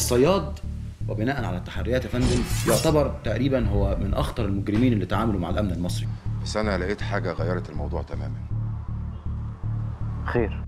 الصياد وبناء على التحريات يا فندم يعتبر تقريبا هو من اخطر المجرمين اللي تعاملوا مع الامن المصري. بس انا لقيت حاجه غيرت الموضوع تماما. خير؟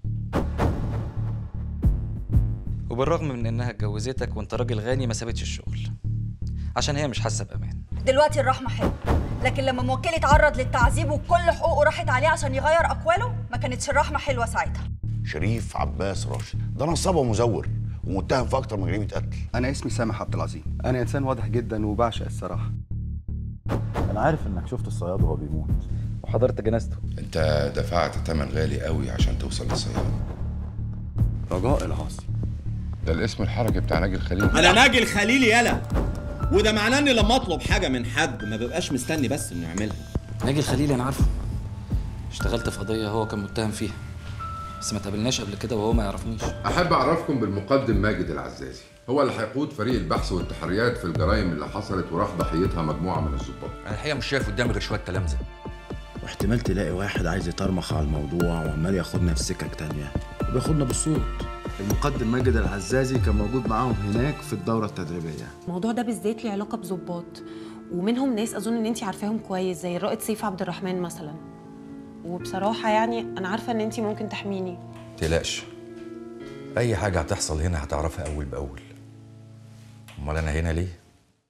وبالرغم من انها اتجوزتك وانت راجل غني ما سابتش الشغل عشان هي مش حاسه بامان. دلوقتي الرحمه حلوه، لكن لما موكلي اتعرض للتعذيب وكل حقوقه راحت عليه عشان يغير اقواله ما كانتش الرحمه حلوه ساعتها. شريف عباس راشد ده نصاب ومزور ومتهم في اكتر من جريمه قتل. انا اسمي سامح عبد العظيم، انا انسان واضح جدا وبعشق الصراحه. انا عارف انك شفت الصياد وهو بيموت وحضرت جنازته. انت دفعت ثمن غالي قوي عشان توصل للصياد. رجاء العاصي ده الاسم الحركي بتاع ناجي الخليل. انا ناجي الخليل يالا، وده معناه اني لما اطلب حاجه من حد ما ببقاش مستني بس انه يعملها. ناجي الخليل انا عارفه، اشتغلت في قضيه هو كان متهم فيها بس ما تقابلناش قبل كده وهو ما يعرفنيش. احب اعرفكم بالمقدم ماجد العزازي، هو اللي هيقود فريق البحث والتحريات في الجرائم اللي حصلت وراح ضحيتها مجموعه من الضباط. انا الحقيقه مش شايف قدامي غير شويه تلامذه، واحتمال تلاقي واحد عايز يطرمخ على الموضوع وعمال ياخدنا في سكك تانية وبياخدنا بالصوت. المقدم ماجد العزازي كان موجود معاهم هناك في الدوره التدريبيه. الموضوع ده بالذات له علاقه بظباط، ومنهم ناس اظن ان انت عارفاهم كويس زي الرائد سيف عبد الرحمن مثلا. وبصراحه يعني انا عارفه ان انت ممكن تحميني. متقلقش، اي حاجه هتحصل هنا هتعرفها اول باول. امال انا هنا ليه؟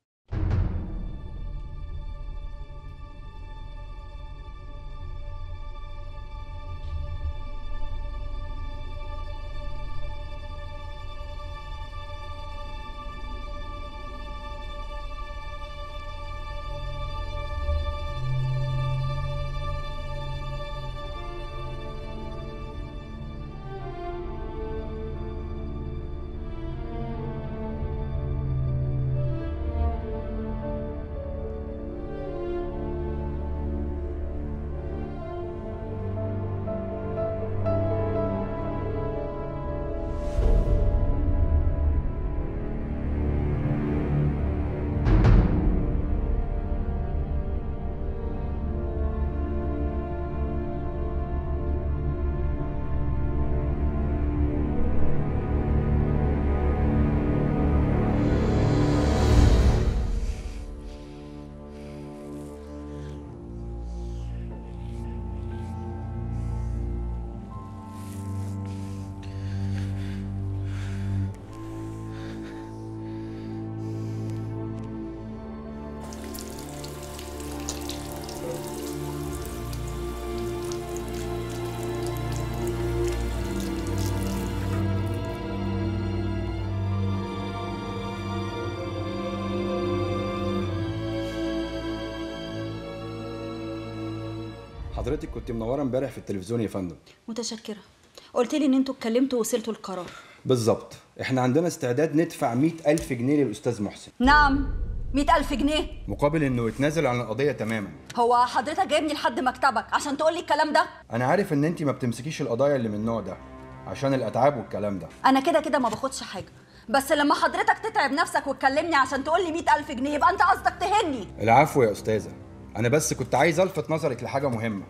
حضرتك كنت منوره امبارح في التلفزيون يا فندم. متشكره. قلت لي ان انتوا اتكلمتوا ووصلتوا للقرار. بالظبط، احنا عندنا استعداد ندفع 100,000 جنيه للاستاذ محسن. نعم، 100,000 جنيه مقابل انه يتنازل عن القضيه تماما. هو حضرتك جايبني لحد مكتبك عشان تقول لي الكلام ده؟ انا عارف ان انت ما بتمسكيش القضايا اللي من النوع ده عشان الاتعاب والكلام ده. انا كده كده ما باخدش حاجه، بس لما حضرتك تتعب نفسك وتكلمني عشان تقول لي 100,000 جنيه يبقى انت قصدك تهني. العفو يا استاذه، انا بس كنت عايز الفت نظرك لحاجه مهمه.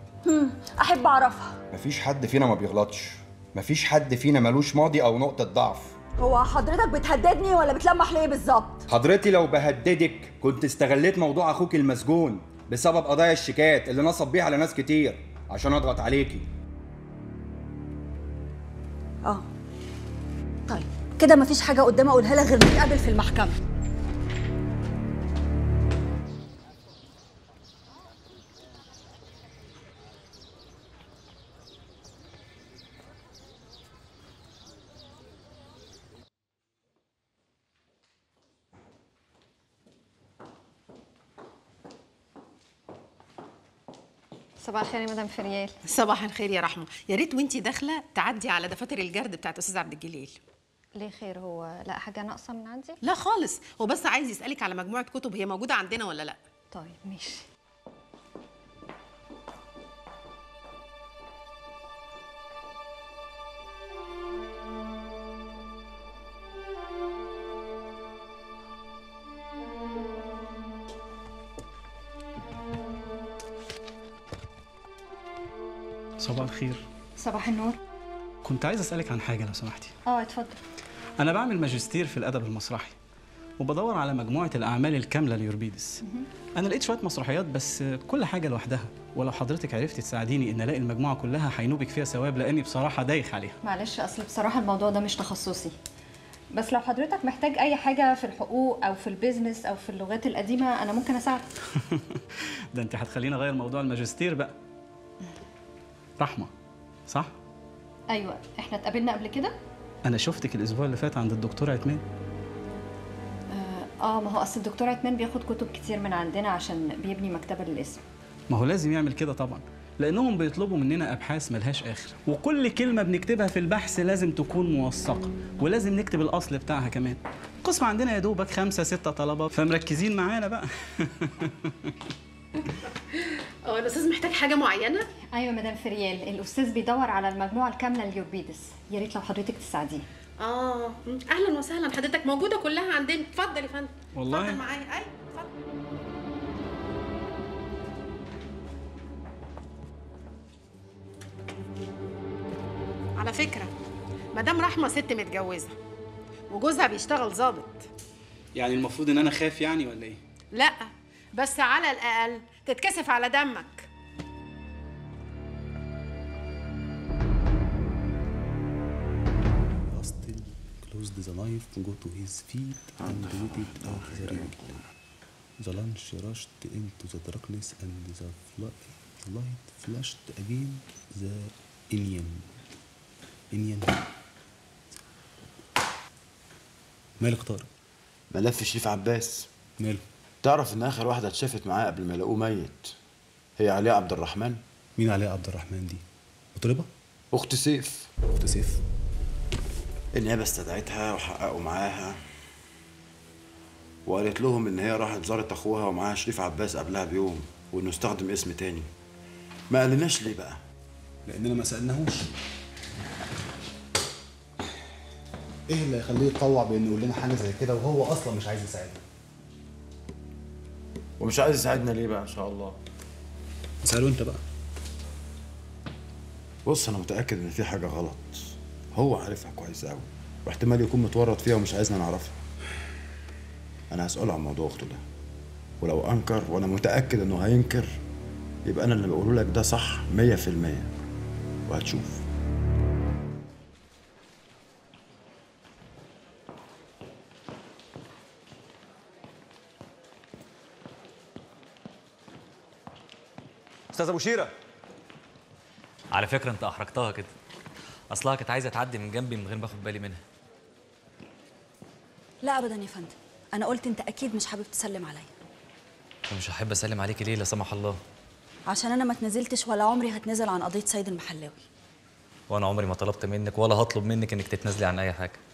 احب اعرفها. مفيش حد فينا ما بيغلطش، مفيش حد فينا ملوش ماضي او نقطه ضعف. هو حضرتك بتهددني ولا بتلمح ليه بالظبط؟ حضرتي لو بهددك كنت استغليت موضوع اخوك المسجون بسبب قضايا الشيكات اللي نصب بيها على ناس كتير عشان اضغط عليكي. طيب كده مفيش حاجه قدامي اقولها لك غير نتقابل في المحكمه. صباح الخير يا مدام فريال. صباح الخير يا رحمه، يا ريت وانتي داخله تعدي على دفاتر الجرد بتاعت استاذ عبد الجليل. ليه خير؟ هو لا حاجه ناقصه من عندي؟ لا خالص، هو بس عايز يسالك على مجموعه كتب هي موجوده عندنا ولا لا. طيب ماشي. صباح الخير. صباح النور. كنت عايز اسالك عن حاجه لو سمحتي. اتفضل. انا بعمل ماجستير في الادب المسرحي وبدور على مجموعه الاعمال الكامله ليوربيدس. انا لقيت شويه مسرحيات بس كل حاجه لوحدها، ولو حضرتك عرفتي تساعديني ان الاقي المجموعه كلها هينوبك فيها ثواب، لاني بصراحه دايخ عليها. معلش اصل بصراحه الموضوع ده مش تخصصي، بس لو حضرتك محتاج اي حاجه في الحقوق او في البيزنس او في اللغات القديمه انا ممكن اساعدك. ده انت هتخليني اغير موضوع الماجستير بقى. رحمه صح؟ ايوه، احنا اتقابلنا قبل كده؟ انا شفتك الاسبوع اللي فات عند الدكتور عثمان. ما هو اصل الدكتور عثمان بياخد كتب كتير من عندنا عشان بيبني مكتبه للاسم. ما هو لازم يعمل كده طبعا، لانهم بيطلبوا مننا ابحاث ملهاش اخر، وكل كلمه بنكتبها في البحث لازم تكون موثقه، ولازم نكتب الاصل بتاعها كمان. القسم عندنا يا دوبك 5 6 طلبه، فمركزين معانا بقى. هو الاستاذ محتاج حاجه معينه؟ ايوه مدام فريال، الاستاذ بيدور على المجموعه الكامله ليوربيدس، يا ريت لو حضرتك تساعديه. اهلا وسهلا، حضرتك موجوده كلها عندنا. اتفضل يا فندم. والله اتفضل معايا. ايوه اتفضل. على فكره مدام رحمه ست متجوزه وجوزها بيشتغل ظابط. يعني المفروض ان انا خاف يعني ولا ايه؟ لا بس على الاقل تتكسف على دمك. Closed the knife, go to his feet and waited out the rain. The lunch rushed into the darkness and the light flashed again. The Indian. مالك طارق؟ ملف شريف عباس. ماله؟ تعرف ان اخر واحده اتشافت معاه قبل ما يلاقوه ميت هي علياء عبد الرحمن؟ مين علياء عبد الرحمن دي؟ مطربه؟ اخت سيف. اخت سيف؟ النيابه استدعتها وحققوا معاها وقالت لهم ان هي راحت زارت اخوها ومعاها شريف عباس قبلها بيوم، وانه استخدم اسم تاني. ما قالناش ليه بقى؟ لاننا ما سالناهوش. ايه اللي يخليه يتطوع بانه يقول لنا حاجه زي كده وهو اصلا مش عايز يساعدنا؟ ومش عايز يساعدنا ليه بقى ان شاء الله؟ اساله انت بقى. بص انا متاكد ان في حاجه غلط، هو عارفها كويس قوي واحتمال يكون متورط فيها ومش عايزنا نعرفها. انا هساله عن موضوع اخته ده، ولو انكر وانا متاكد انه هينكر يبقى انا اللي بقوله لك ده صح 100%، وهتشوف. استاذ ابو شيره، على فكره انت احرجتها كده، اصلها كانت عايزه تعدي من جنبي من غير ما اخد بالي منها. لا ابدا يا فندم، انا قلت انت اكيد مش حابب تسلم عليا. ومش هحب اسلم عليكي ليه لا سمح الله؟ عشان انا ما اتنازلتش ولا عمري هتنازل عن قضيه سيد المحلاوي. وانا عمري ما طلبت منك ولا هطلب منك انك تتنازلي عن اي حاجه.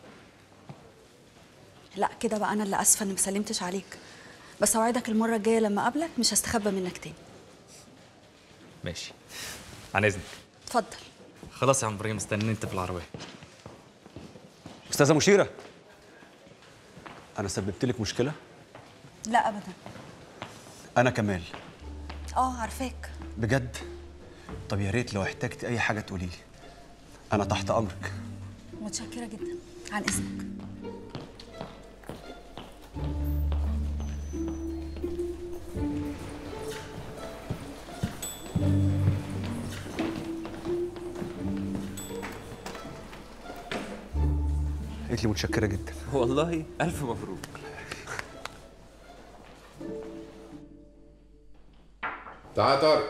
لا كده بقى انا اللي اسفه اني ما سلمتش عليك، بس اوعدك المره الجايه لما اقابلك مش هستخبى منك تاني. ماشي، عن اذنك. اتفضل. خلاص يا عم ابراهيم، استناني انت في العربيه. استاذه مشيره، انا سببت لك مشكله؟ لا ابدا. انا كمال. عارفاك. بجد؟ طب يا ريت لو احتجتي اي حاجه تقولي لي، انا تحت امرك. متشكره جدا، عن اذنك. قالت لي متشكره جدا. والله الف مبروك. تعال طارق.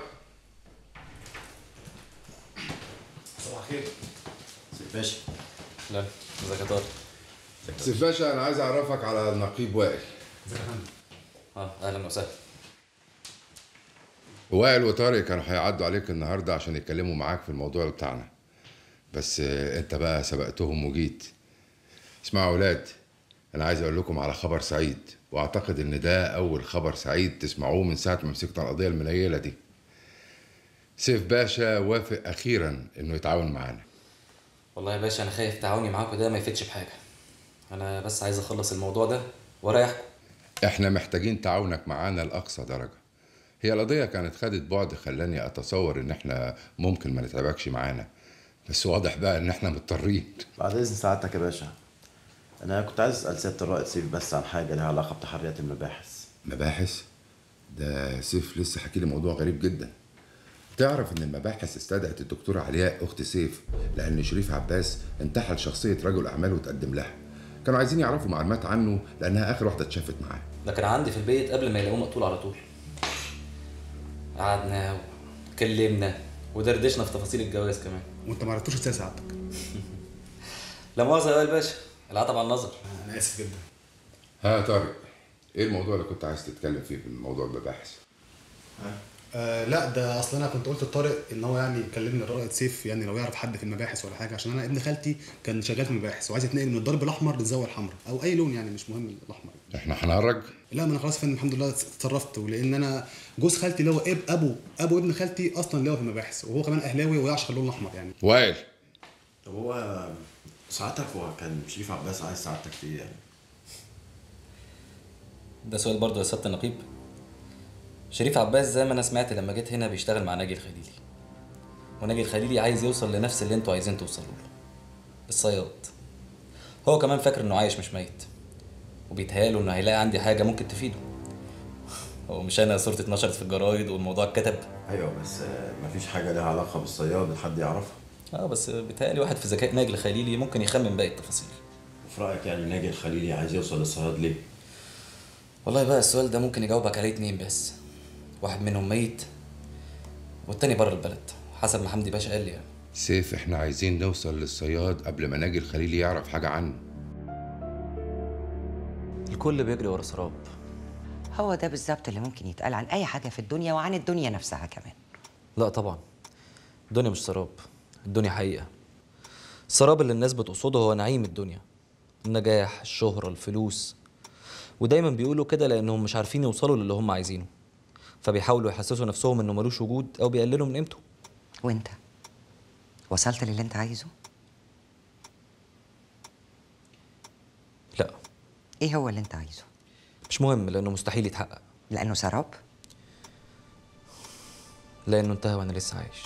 صباح الخير. سيف باشا. لا ازيك يا طارق؟ سيف باشا، انا عايز اعرفك على النقيب وائل. ازيك يا فندم؟ اهلا وسهلا. وائل وطارق كانوا هيعدوا عليك النهارده عشان يتكلموا معاك في الموضوع بتاعنا، بس انت بقى سبقتهم وجيت. اسمعوا يا اولاد، انا عايز اقول لكم على خبر سعيد، واعتقد ان ده اول خبر سعيد تسمعوه من ساعه ما مسكنا القضيه المنيله دي. سيف باشا وافق اخيرا انه يتعاون معانا. والله يا باشا انا خايف تعاوني معاكم ده ما يفيدش بحاجه، انا بس عايز اخلص الموضوع ده واريحكم. احنا محتاجين تعاونك معانا لاقصى درجه. هي القضيه كانت خدت بعد خلاني اتصور ان احنا ممكن ما نتعبكش معانا، بس واضح بقى ان احنا مضطرين. بعد اذن سعادتك يا باشا، انا كنت عايز اسال سياده الرائد سيف بس عن حاجه لها علاقه بتحريات المباحث. مباحث؟ ده سيف لسه حكي لي موضوع غريب جدا. تعرف ان المباحث استدعت الدكتوره علياء اخت سيف لان شريف عباس انتحل شخصيه رجل اعمال وتقدم لها. كانوا عايزين يعرفوا معلومات عنه لانها اخر واحده اتشافت معاه. ده كان عندي في البيت قبل ما يلاقوه مقتول على طول. قعدنا وكلمنا ودردشنا في تفاصيل الجواز كمان. وانت ما عرفتوش ازاي سعادتك؟ لا مؤاخذه يا وائل باشا، العتب على النظر. انا اسف جدا. ها يا طارق، ايه الموضوع اللي كنت عايز تتكلم فيه في موضوع المباحث؟ لا ده اصل انا كنت قلت لطارق ان هو يعني يكلمني الرائد سيف، يعني لو يعرف حد في المباحث ولا حاجه، عشان انا ابن خالتي كان شغال في المباحث وعايز يتنقل من الضرب الاحمر للزاويه الحمراء او اي لون، يعني مش مهم الاحمر. احنا هنهرج؟ لا ما انا خلاص فندم الحمد لله اتصرفت، ولان انا جوز خالتي اللي هو ابو ابن خالتي اصلا اللي هو في المباحث، وهو كمان اهلاوي ويعشق اللون الاحمر يعني. وائل، طب هو ساعتك هو كان شريف عباس عايز ساعتك في ايه يعني؟ ده سؤال برضه يا سياده النقيب. شريف عباس زي ما انا سمعت لما جيت هنا بيشتغل مع ناجي الخليلي، وناجي الخليلي عايز يوصل لنفس اللي انتوا عايزين توصلوا له، الصياد. هو كمان فاكر انه عايش مش ميت، وبيتهيأله انه هيلاقي عندي حاجه ممكن تفيده. هو مش انا صورتي اتنشرت في الجرايد والموضوع اتكتب؟ ايوه بس مفيش حاجه لها علاقه بالصياد حد يعرفها. بس بيتهيألي واحد في ذكاء ناجي الخليلي ممكن يخمن باقي التفاصيل. وفي رايك يعني ناجي الخليلي عايز يوصل للصياد ليه؟ والله بقى السؤال ده ممكن يجاوبك عليه اتنين بس، واحد منهم ميت والتاني بره البلد، حسب ما حمدي باشا قال لي يعني. سيف، احنا عايزين نوصل للصياد قبل ما ناجي الخليلي يعرف حاجه عنه. الكل بيجري ورا سراب. هو ده بالظبط اللي ممكن يتقال عن اي حاجه في الدنيا وعن الدنيا نفسها كمان. لا طبعا، الدنيا مش سراب، الدنيا حقيقه. السراب اللي الناس بتقصده هو نعيم الدنيا، النجاح، الشهره، الفلوس، ودايما بيقولوا كده لانهم مش عارفين يوصلوا للي هم عايزينه، فبيحاولوا يحسسوا نفسهم انه ملوش وجود او بيقللوا من قيمته. وانت وصلت للي انت عايزه؟ لا. ايه هو اللي انت عايزه؟ مش مهم لانه مستحيل يتحقق. لانه سراب؟ لانه انتهى وانا لسه عايش.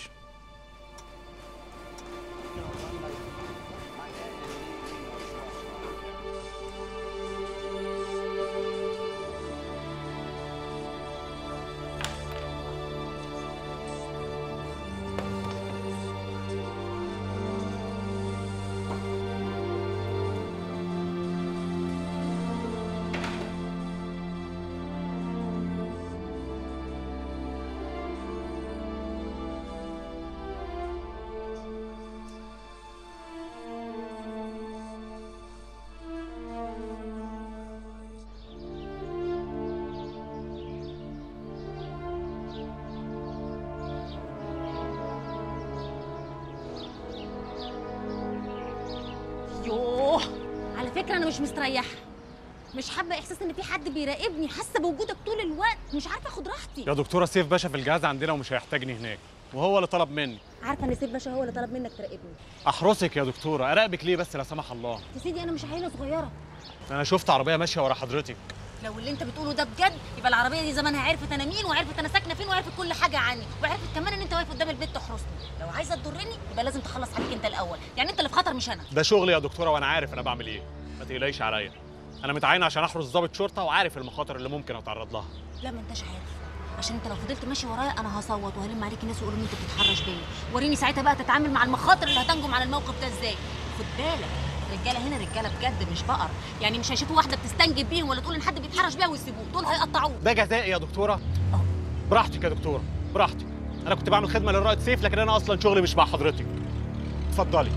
يوه، على فكره انا مش مستريحه، مش حابه احساس ان في حد بيراقبني، حاسه بوجودك طول الوقت، مش عارفه اخد راحتي. يا دكتوره سيف باشا في الجهاز عندنا ومش هيحتاجني هناك، وهو اللي طلب مني. عارفه ان سيف باشا هو اللي طلب منك تراقبني. احرسك يا دكتوره، اراقبك ليه بس لا سمح الله؟ يا سيدي انا مش عيله صغيره. انا شفت عربيه ماشيه ورا حضرتك. لو اللي انت بتقوله ده بجد يبقى العربيه دي زمانها عرفت انا مين، وعرفت انا ساكنه فين، وعرفت كل حاجه عني، وعرفت كمان ان انت واقف قدام البيت تحرسني. لو عايزه تضرني يبقى لازم تخلص عليك انت الاول، يعني انت اللي في خطر مش انا. ده شغلي يا دكتوره وانا عارف انا بعمل ايه، ما تقلقيش عليا. انا متعين عشان احرس ضابط شرطه وعارف المخاطر اللي ممكن اتعرض لها. لا ما انتش عارف، عشان انت لو فضلت ماشي ورايا انا هصوت وهلم عليك الناس ويقولوا ان انت بتتحرش بيا. وريني ساعتها بقى تتعامل مع المخاطر اللي هتنجم على الموقف ده ازاي. خد بالك الرجاله هنا رجاله بجد مش بقر، يعني مش هيشوفوا واحده بتستنجد بيهم ولا تقول ان حد بيتحرش بيها ويسيبوه، دول هيقطعوه. ده جزائي يا دكتوره؟ براحتك يا دكتوره براحتك، انا كنت بعمل خدمه للرائد سيف لكن انا اصلا شغلي مش مع حضرتك. اتفضلي.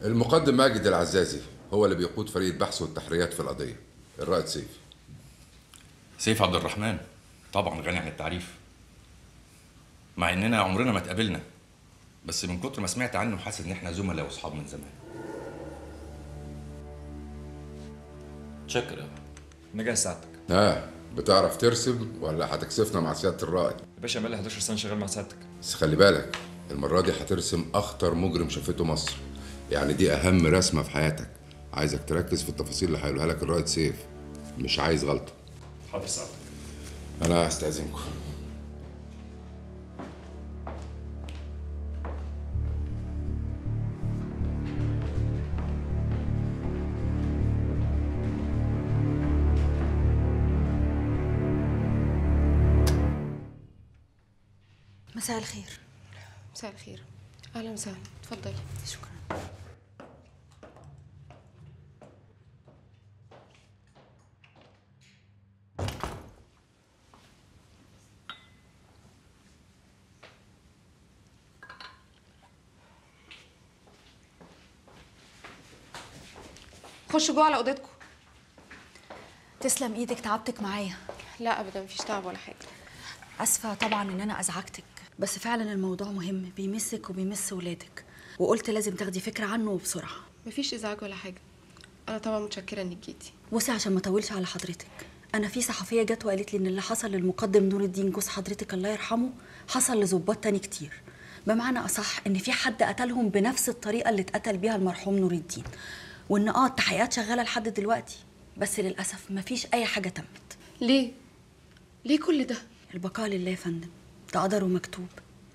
المقدم ماجد العزازي هو اللي بيقود فريق البحث والتحريات في القضيه. الرائد سيف عبد الرحمن طبعا غني عن التعريف، مع اننا عمرنا ما اتقابلنا، بس من كتر ما سمعت عنه حاسس ان احنا زملاء واصحاب من زمان. شكرا. نجاح سعادتك. بتعرف ترسم ولا هتكسفنا مع سياده الرائد؟ يا باشا بقالي 11 سنه شغال مع سعادتك. بس خلي بالك المره دي هترسم اخطر مجرم شافته مصر، يعني دي اهم رسمه في حياتك. عايزك تركز في التفاصيل اللي هيقولها لك الرائد سيف، مش عايز غلطه. حاضر سعادتك. انا هستأذنكم. مساء الخير. مساء الخير. اهلا وسهلا، اتفضلي. شكرا. خشوا جوه على اوضتكم. تسلم ايدك، تعبتك معايا. لا ابدا، مفيش تعب ولا حاجه. اسفه طبعا ان انا ازعجتك، بس فعلا الموضوع مهم، بيمسك وبيمس ولادك، وقلت لازم تاخدي فكره عنه وبسرعه. مفيش ازعاج ولا حاجه، انا طبعا متشكره انك جيتي. بصي عشان ما اطولش على حضرتك، انا في صحفيه جت وقالت لي ان اللي حصل للمقدم نور الدين جوز حضرتك الله يرحمه حصل لظباط تاني كتير، بمعنى اصح ان في حد قتلهم بنفس الطريقه اللي اتقتل بيها المرحوم نور الدين، وان التحقيقات شغاله لحد دلوقتي، بس للاسف مفيش اي حاجه تمت. ليه كل ده؟ البقاء لله يا فندم، ده قدر ومكتوب.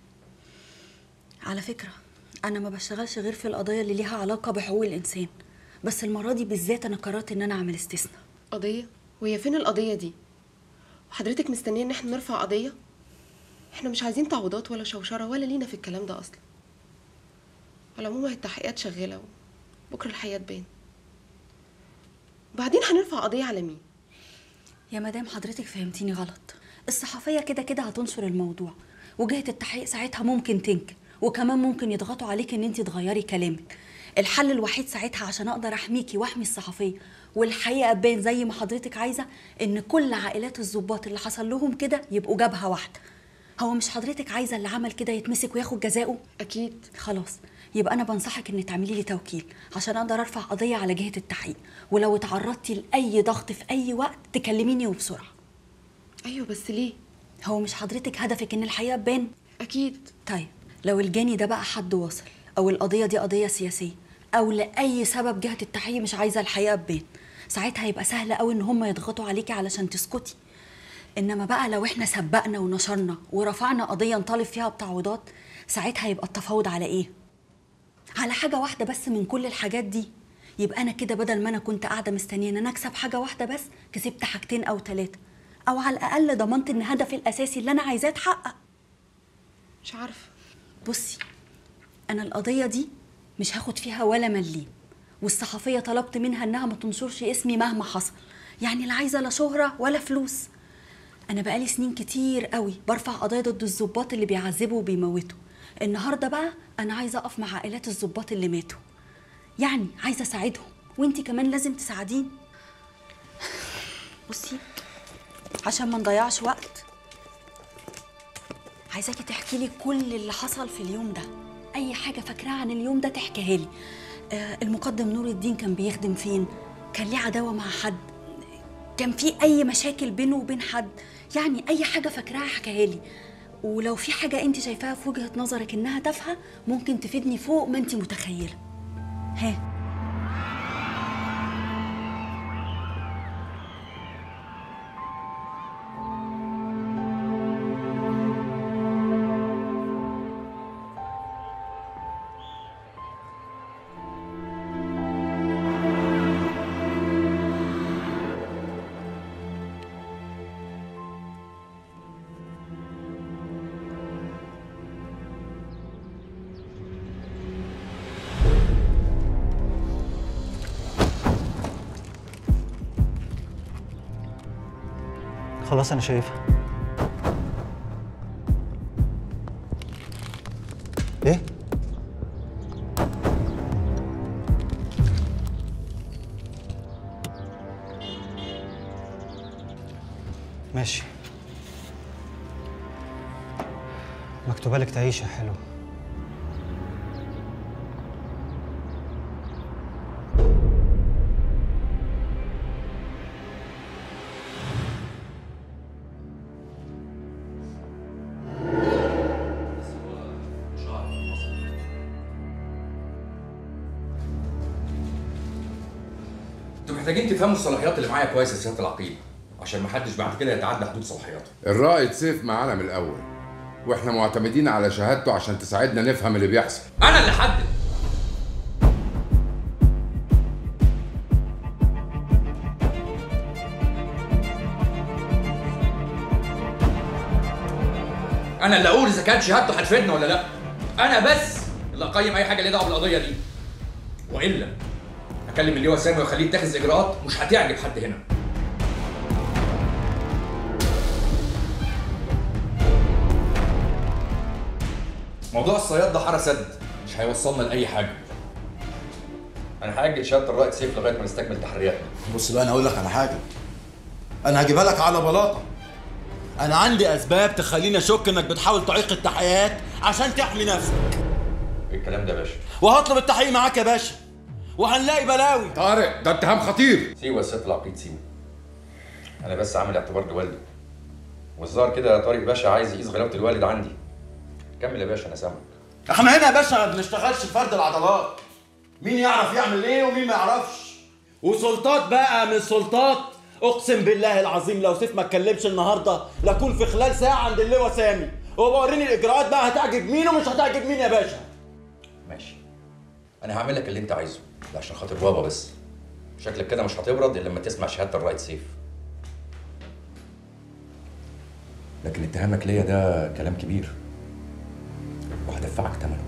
على فكره انا ما بشتغلش غير في القضايا اللي ليها علاقه بحقوق الانسان، بس المره دي بالذات انا قررت ان انا اعمل استثناء. قضيه؟ وهي فين القضيه دي؟ وحضرتك مستنيه ان احنا نرفع قضيه؟ احنا مش عايزين تعويضات ولا شوشره ولا لينا في الكلام ده اصلا. على العموم التحقيقات شغاله وبكره الحقيقه تبان. وبعدين هنرفع قضيه على مين؟ يا مدام حضرتك فهمتيني غلط، الصحفيه كده كده هتنشر الموضوع، وجهه التحقيق ساعتها ممكن تنكر، وكمان ممكن يضغطوا عليك ان انت تغيري كلامك. الحل الوحيد ساعتها عشان اقدر احميكي واحمي الصحفيه والحقيقه تبان زي ما حضرتك عايزه، ان كل عائلات الضباط اللي حصل لهم كده يبقوا جبهه واحده. هو مش حضرتك عايزه اللي عمل كده يتمسك وياخد جزاؤه؟ اكيد. خلاص، يبقى انا بنصحك ان تعملي لي توكيل عشان اقدر ارفع قضيه على جهه التحقيق، ولو اتعرضتي لاي ضغط في اي وقت تكلميني وبسرعه. ايوه بس ليه؟ هو مش حضرتك هدفك ان الحقيقه تبان؟ اكيد. طيب لو الجاني ده بقى حد وصل، او القضيه دي قضيه سياسيه، او لاي سبب جهه التحقيق مش عايزه الحقيقه تبان، ساعتها هيبقى سهل قوي ان هم يضغطوا عليكي علشان تسكتي. انما بقى لو احنا سبقنا ونشرنا ورفعنا قضيه نطالب فيها بتعويضات، ساعتها يبقى التفاوض على ايه؟ على حاجه واحده بس من كل الحاجات دي. يبقى انا كده بدل ما انا كنت قاعده مستنيه ان انا اكسب حاجه واحده بس، كسبت حاجتين او ثلاثه، او على الاقل ضمنت ان هدفي الاساسي اللي انا عايزاه اتحقق. مش عارفه. بصي، انا القضيه دي مش هاخد فيها ولا مليم، والصحفيه طلبت منها انها ما تنشرش اسمي مهما حصل، يعني لا عايزه لا شهره ولا فلوس. انا بقالي سنين كتير قوي برفع قضايا ضد الضباط اللي بيعذبوا وبيموتوا. النهارده بقى انا عايزه اقف مع عائلات الضباط اللي ماتوا، يعني عايزه اساعدهم، وانتي كمان لازم تساعديني. بصي عشان ما نضيعش وقت، عايزاكي تحكي لي كل اللي حصل في اليوم ده، اي حاجه فاكراها عن اليوم ده تحكيها لي. المقدم نور الدين كان بيخدم فين؟ كان ليه عداوه مع حد؟ كان في اي مشاكل بينه وبين حد؟ يعني اي حاجه فاكراها احكيها لي، ولو في حاجه انت شايفاها في وجهه نظرك انها تافهه ممكن تفيدني فوق ما انت متخيله. ها؟ خلاص انا شايفها. ايه؟ ماشي. مكتوبة لك تعيش يا حلو. انتوا محتاجين تفهموا الصلاحيات اللي معايا كويس يا سياده العقيد، عشان ما حدش بعد كده يتعدى حدود صلاحياته. الرائد سيف معانا من الاول، واحنا معتمدين على شهادته عشان تساعدنا نفهم اللي بيحصل. انا اللي حدد. انا اللي اقول اذا كانت شهادته هتفيدنا ولا لا. انا بس اللي اقيم اي حاجه ليها دعوه بالقضيه دي، والا اكلم اللواء سامي واخليه يتخذ اجراءات مش هتعجب حد هنا. موضوع الصياد ده حاره سد، مش هيوصلنا لاي حاجه. انا هاجل شهاده الرائد سيف لغايه ما نستكمل تحرياتنا. بص بقى، انا هقول لك على حاجه، انا هجيبها لك على بلاطه. انا عندي اسباب تخليني اشك انك بتحاول تعيق التحقيقات عشان تحمي نفسك. ايه الكلام ده يا باشا؟ وهطلب التحقيق معاك يا باشا، وهنلاقي بلاوي. طارق، ده اتهام خطير. سيبه يا سياده العقيد سيبه. انا بس عامل اعتبار لوالدي، والظاهر كده يا طارق باشا عايز يقيس غلاوه الوالد عندي. كمل يا باشا انا سامعك. احنا هنا يا باشا ما بنشتغلش فرد العضلات، مين يعرف يعمل ايه ومين ما يعرفش. وسلطات بقى من سلطات، اقسم بالله العظيم لو سيف ما اتكلمش النهارده لاكون في خلال ساعه عند اللواء سامي وبوريني الاجراءات بقى هتعجب مين ومش هتعجب مين يا باشا. ماشي، انا هعمل لك اللي انت عايزه ده عشان خاطر بابا، بس شكلك كده مش هتبرد الا لما تسمع شهاده الرائد سيف. لكن اتهامك ليا ده كلام كبير وهدفعك ثمنه.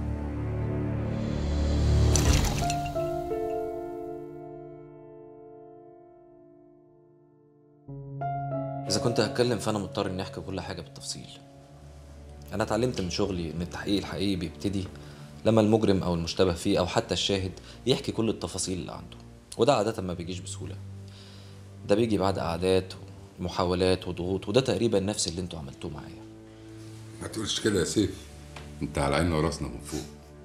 إذا كنت هتكلم فأنا مضطر إني أحكي كل حاجة بالتفصيل. أنا اتعلمت من شغلي إن التحقيق الحقيقي بيبتدي لما المجرم أو المشتبه فيه أو حتى الشاهد يحكي كل التفاصيل اللي عنده، وده عادة ما بيجيش بسهولة. ده بيجي بعد قعدات ومحاولات وضغوط، وده تقريبا نفس اللي انتوا عملتوه معايا. ما تقولش كده يا سيف، انت على عيننا وراسنا من فوق.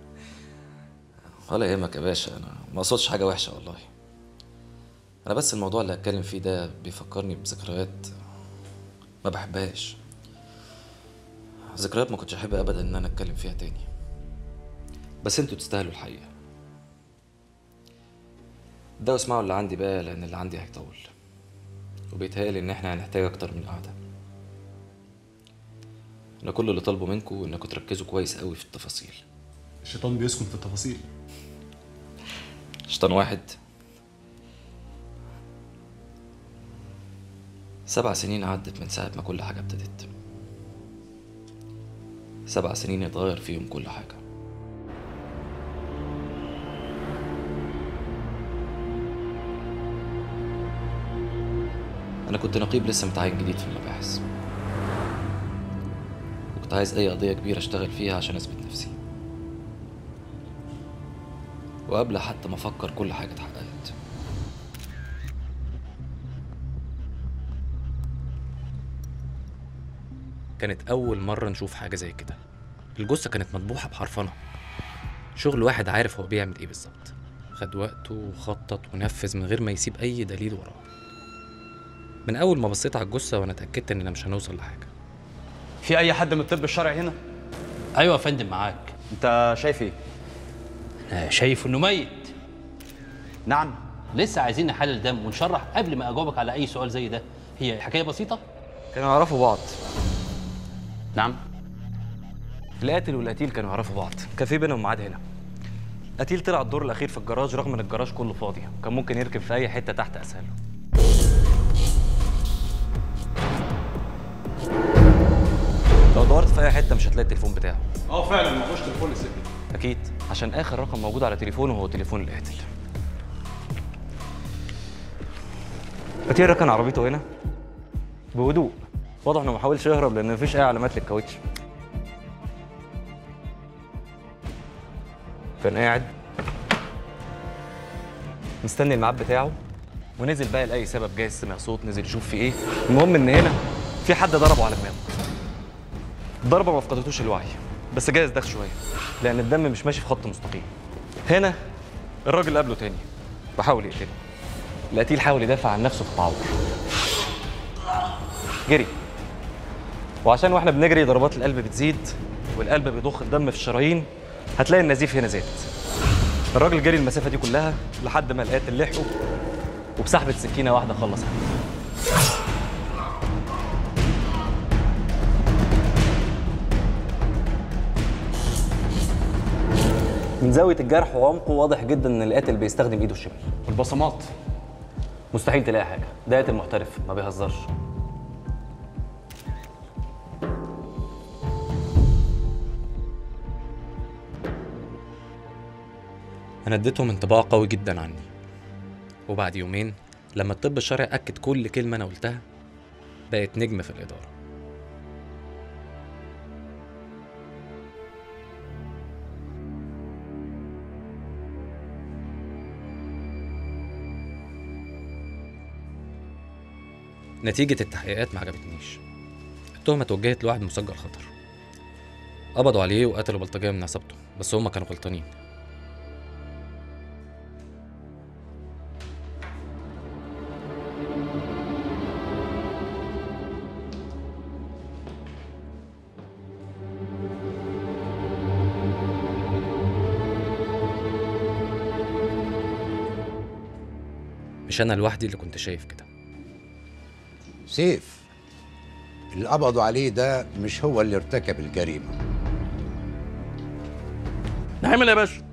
ولا يهمك يا باشا، أنا ما أقصدش حاجة وحشة والله. أنا بس الموضوع اللي هتكلم فيه ده بيفكرني بذكريات ما بحبهاش، ذكريات ما كنتش احب ابدا ان انا اتكلم فيها تاني، بس انتوا تستاهلوا الحقيقه. ده واسمعوا اللي عندي بقى، لان اللي عندي هيطول وبيتهيألي ان احنا هنحتاج اكتر من قعده. انا كل اللي طالبه منكم انكم تركزوا كويس قوي في التفاصيل. الشيطان بيسكن في التفاصيل. شيطان واحد؟ 7 سنين عدت من ساعة ما كل حاجة ابتدت. 7 سنين اتغير فيهم كل حاجة. أنا كنت نقيب لسه متعين جديد في المباحث، وكنت عايز أي قضية كبيرة أشتغل فيها عشان أثبت نفسي، وقبل حتى ما أفكر كل حاجة اتحققت. كانت أول مرة نشوف حاجة زي كده. الجثة كانت مطبوحة بحرفنة، شغل واحد عارف هو بيعمل إيه بالظبط. خد وقته وخطط ونفذ من غير ما يسيب أي دليل وراه. من أول ما بصيت على الجثة وأنا اتأكدت إننا مش هنوصل لحاجة. في اي حد من الطب الشرعي هنا؟ ايوه يا فندم معاك. انت شايف ايه؟ انا شايف انه ميت. نعم. لسه عايزين نحلل دم ونشرح قبل ما اجاوبك على اي سؤال زي ده. هي حكايه بسيطه. كانوا يعرفوا بعض. نعم. القاتل والقتيل كانوا يعرفوا بعض، كان في بينهم ميعاد هنا. قتيل طلع الدور الاخير في الجراج رغم ان الجراج كله فاضي، كان ممكن يركب في اي حته تحت اسهل. لو دورت في اي حته مش هتلاقي التليفون بتاعه. فعلا ما فيهوش تليفون الست. اكيد، عشان اخر رقم موجود على تليفونه هو تليفون القاتل. قتيل ركن عربيته هنا بهدوء، واضح انه ما حاولش يهرب لان مفيش اي علامات للكاوتش. كان قاعد مستني الميعاد بتاعه ونزل بقى لاي سبب جايز سمع صوت نزل يشوف في ايه. المهم ان هنا في حد ضربه على دماغه. الضربه ما فقدتوش الوعي بس جايز داخ شويه لان الدم مش ماشي في خط مستقيم. هنا الراجل قابله تاني بحاول يقتله. القتيل حاول يدافع عن نفسه في التعور، جري، وعشان واحنا بنجري ضربات القلب بتزيد والقلب بيضخ الدم في الشرايين، هتلاقي النزيف هنا زاد. الراجل جري المسافه دي كلها لحد ما القاتل لحقه وبسحبه سكينه واحده خلص عليه. من زاويه الجرح وعمقه واضح جدا ان القاتل بيستخدم ايده الشمال. والبصمات مستحيل تلاقي حاجه، ده قاتل محترف ما بيهزرش. انا اديتهم انطباع قوي جدا عني، وبعد يومين لما الطب الشرعي اكد كل كلمه انا قلتها بقت نجم في الاداره. نتيجة التحقيقات ما عجبتنيش. التهمة اتوجهت لواحد مسجل خطر. قبضوا عليه وقتلوا بلطجية من عصابته، بس هما كانوا غلطانين. مش أنا لوحدي اللي كنت شايف كده. سيف اللي قبضوا عليه ده مش هو اللي ارتكب الجريمة. نعمل يا باشا.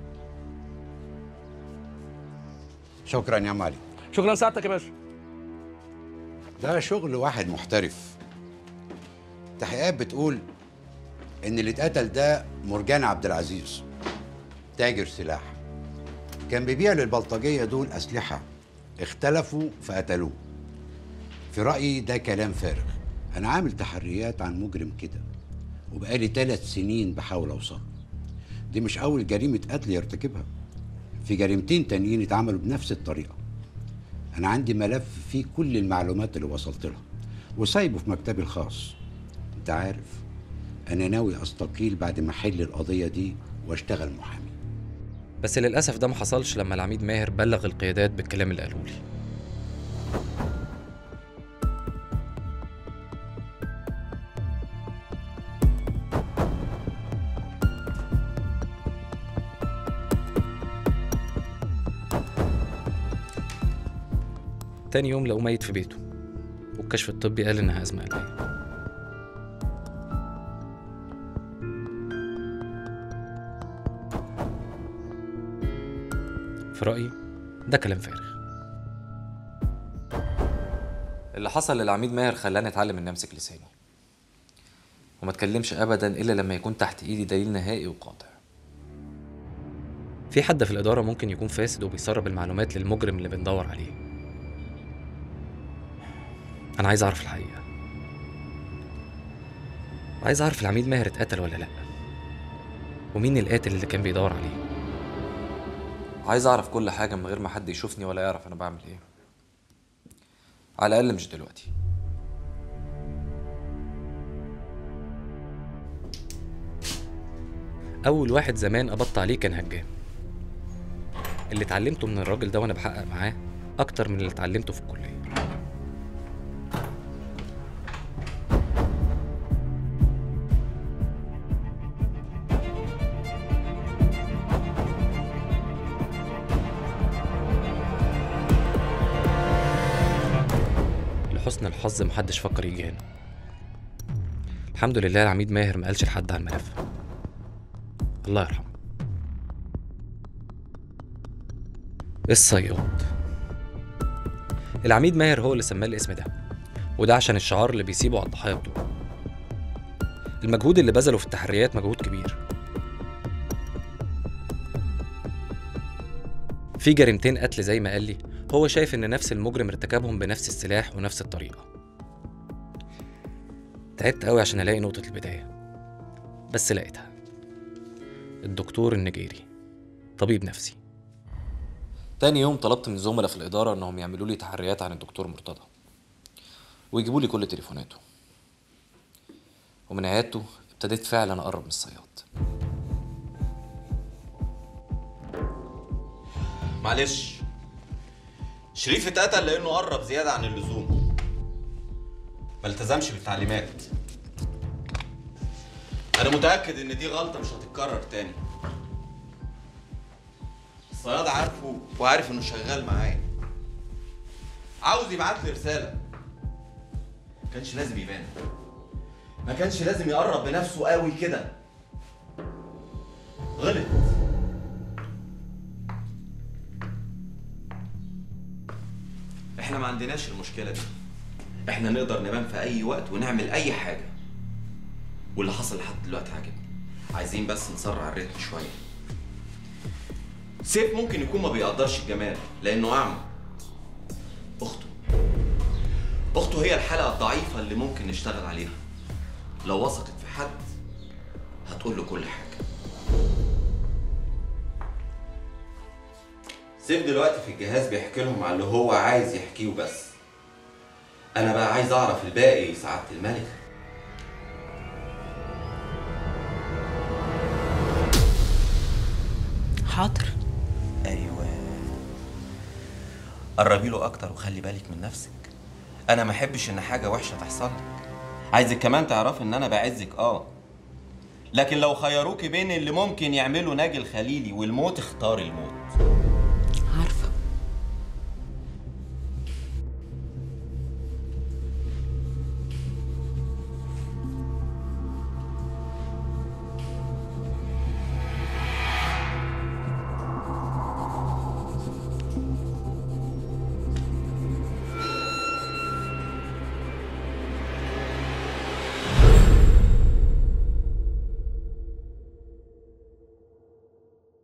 شكرا يا عم علي. شكرا سعادتك يا باشا. ده شغل واحد محترف. التحقيقات بتقول ان اللي اتقتل ده مرجان عبد العزيز، تاجر سلاح، كان بيبيع للبلطجية دول أسلحة، اختلفوا فقتلوه. في رأيي ده كلام فارغ. أنا عامل تحريات عن مجرم كده وبقالي 3 سنين بحاول أوصل. دي مش أول جريمة قتل يرتكبها، في جريمتين تانيين اتعملوا بنفس الطريقة. أنا عندي ملف فيه كل المعلومات اللي وصلت لها وسايبه في مكتبي الخاص. أنت عارف أنا ناوي أستقيل بعد ما أحل القضية دي وأشتغل محامي. بس للأسف ده ما حصلش لما العميد ماهر بلغ القيادات بالكلام اللي قالوا لي. تاني يوم لقوه ميت في بيته، والكشف الطبي قال إنها أزمة قلبية. في رأيي ده كلام فارغ. اللي حصل للعميد ماهر خلاني اتعلم اني امسك لساني وما اتكلمش ابدا الا لما يكون تحت ايدي دليل نهائي وقاطع. في حد في الاداره ممكن يكون فاسد وبيسرب المعلومات للمجرم اللي بندور عليه. انا عايز اعرف الحقيقه، وعايز اعرف العميد ماهر اتقتل ولا لا، ومين القاتل اللي كان بيدور عليه. عايز اعرف كل حاجه من غير ما حد يشوفني ولا يعرف انا بعمل ايه، على الاقل مش دلوقتي. اول واحد زمان قبضت عليه كان هجام. اللي اتعلمته من الراجل ده وانا بحقق معاه اكتر من اللي اتعلمته في الكليه. لحسن الحظ محدش فكر يجي هنا. الحمد لله العميد ماهر ما قالش لحد على الملف. الله يرحمه. الصياد. العميد ماهر هو اللي سماه الاسم ده، وده عشان الشعار اللي بيسيبه على الضحايا بتوعه. المجهود اللي بذله في التحريات مجهود كبير. في جريمتين قتل زي ما قال لي هو شايف ان نفس المجرم ارتكبهم بنفس السلاح ونفس الطريقة. تعبت قوي عشان الاقي نقطة البداية، بس لقيتها. الدكتور النجيري، طبيب نفسي. تاني يوم طلبت من الزملاء في الإدارة إنهم يعملوا لي تحريات عن الدكتور مرتضى ويجيبوا لي كل تليفوناته، ومن عيادته ابتديت فعلا أقرب من الصياد. معلش، شريف اتقتل لأنه قرب زيادة عن اللزوم، ما التزمش بالتعليمات. أنا متأكد إن دي غلطة مش هتتكرر تاني. الصياد عارفه وعارف إنه شغال معايا، عاوز يبعت لي رسالة. ما كانش لازم يبان، ما كانش لازم يقرب بنفسه قوي كده. غلط. احنا ما عندناش المشكلة دي، احنا نقدر نبان في اي وقت ونعمل اي حاجة، واللي حصل لحد دلوقتي عاجبني. عايزين بس نسرع الريتم شوية. سيف ممكن يكون ما بيقدرش الجمال لانه اعمى. اخته هي الحلقة الضعيفة اللي ممكن نشتغل عليها. لو وثقت في حد هتقول له كل حاجة. سيف دلوقتي في الجهاز بيحكي لهم على اللي هو عايز يحكيه بس. انا بقى عايز اعرف الباقي سعادة الملك. حاضر. ايوه، قربي له اكتر وخلي بالك من نفسك. انا ما احبش ان حاجه وحشه تحصل لك. عايزك كمان تعرفي ان انا بعزك، لكن لو خيروكي بين اللي ممكن يعمله ناجي الخليلي والموت اختاري الموت.